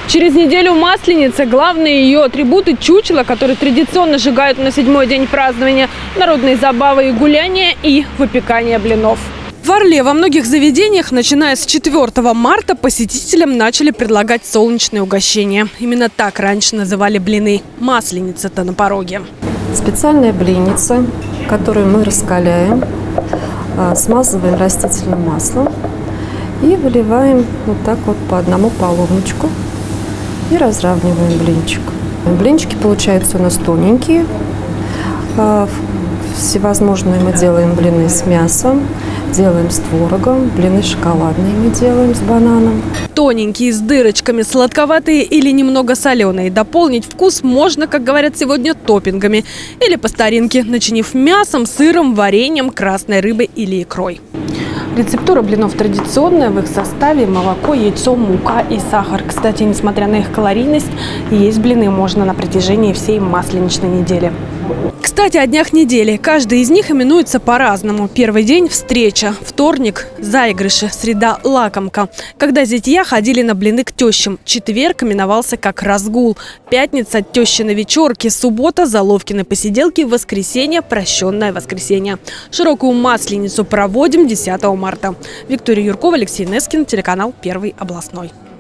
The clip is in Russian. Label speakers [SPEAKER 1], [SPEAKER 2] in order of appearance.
[SPEAKER 1] Через неделю Масленица. Главные ее атрибуты – чучело, которые традиционно сжигают на 7-й день празднования, народные забавы и гуляния и выпекание блинов. В Орле во многих заведениях, начиная с 4 марта, посетителям начали предлагать солнечные угощения. Именно так раньше называли блины. Масленица-то на пороге.
[SPEAKER 2] Специальная блинница, которую мы раскаляем, смазываем растительным маслом и выливаем вот так вот по одному половничку и разравниваем блинчик. Блинчики получаются у нас тоненькие. Всевозможные мы делаем блины с мясом, делаем с творогом, блины шоколадные мы делаем с бананом.
[SPEAKER 1] Тоненькие, с дырочками, сладковатые или немного соленые. Дополнить вкус можно, как говорят сегодня, топпингами. Или по старинке, начинив мясом, сыром, вареньем, красной рыбой или икрой. Рецептура блинов традиционная. В их составе молоко, яйцо, мука и сахар. Кстати, несмотря на их калорийность, есть блины можно на протяжении всей масленичной недели. Кстати, о днях недели. Каждый из них именуется по-разному. Первый день – встреча. Вторник – заигрыши. Среда – лакомка. Когда зятья ходили на блины к тещам. Четверг именовался как разгул. Пятница – тещины вечерки. Суббота – заловкины посиделки. Воскресенье – прощенное воскресенье. Широкую масленицу проводим 10 марта. Виктория Юркова, Алексей Нескин, телеканал Первый областной.